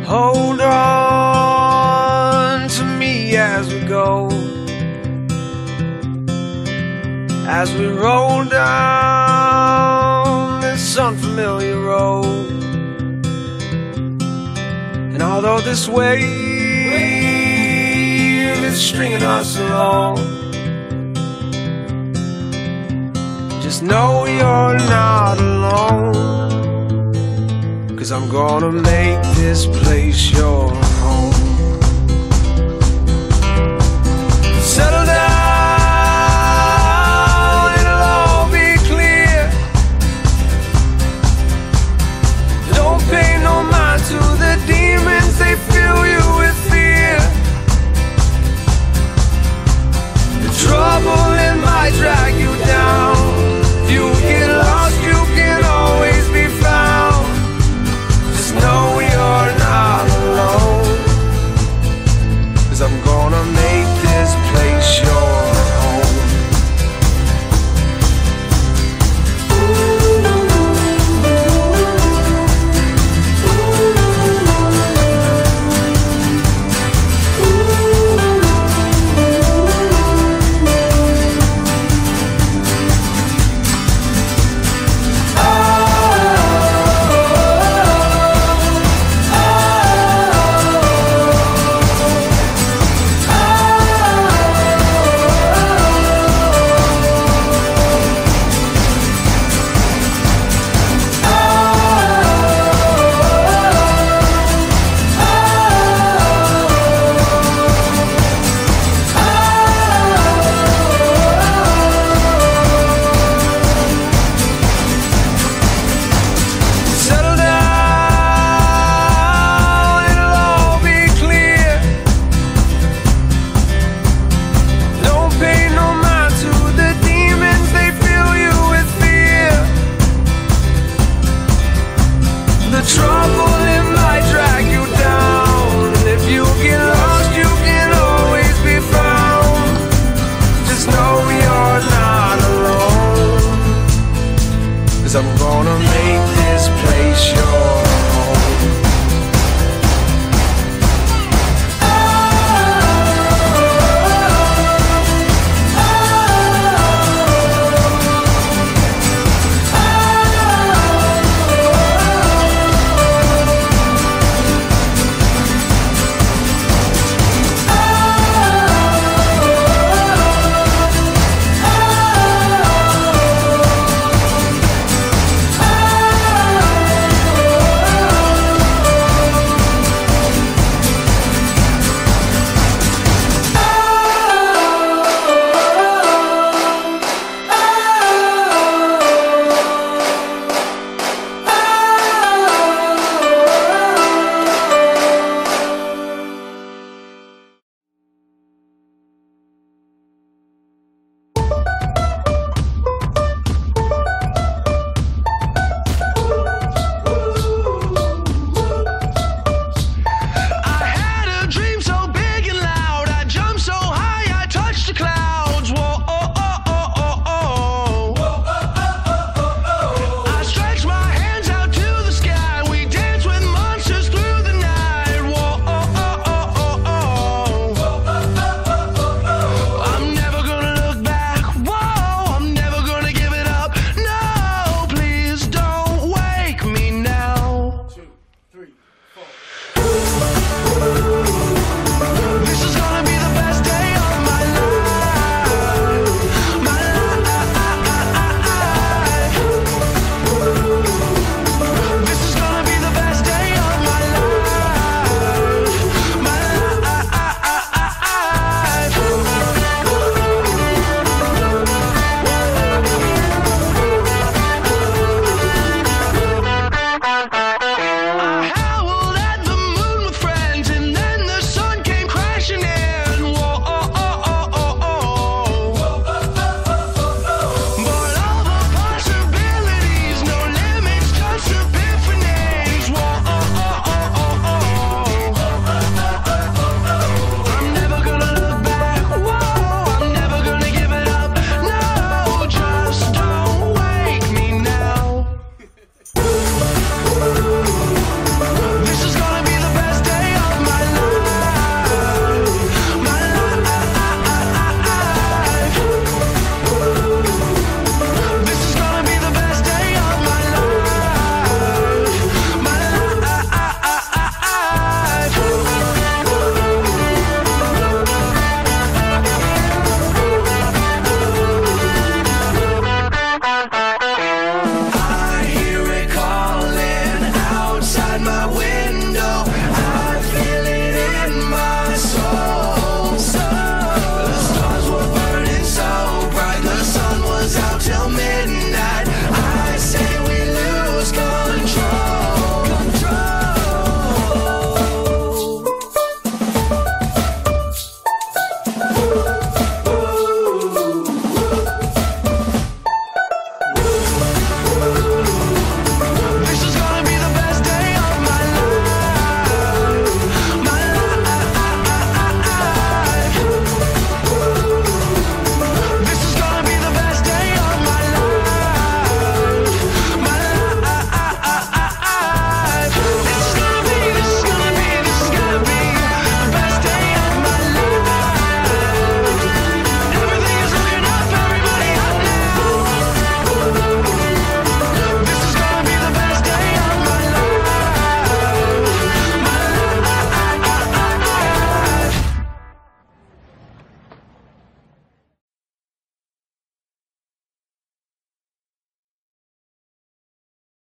Hold on to me as we go, as we roll down this unfamiliar road. And although this wave is stringing us along, just know you're not alone, 'cause I'm gonna make this place your home. Settle down, it'll all be clear. Don't pay no mind to the demons, they fill you with fear. The trouble, it might drag you down. If you get lost, you can always be found. Just know you're not alone, 'cause I'm gonna make this place your home. The trouble, it might drag you down. And if you get lost, you can always be found. Just know you're not alone, 'cause I'm gonna make this place yours.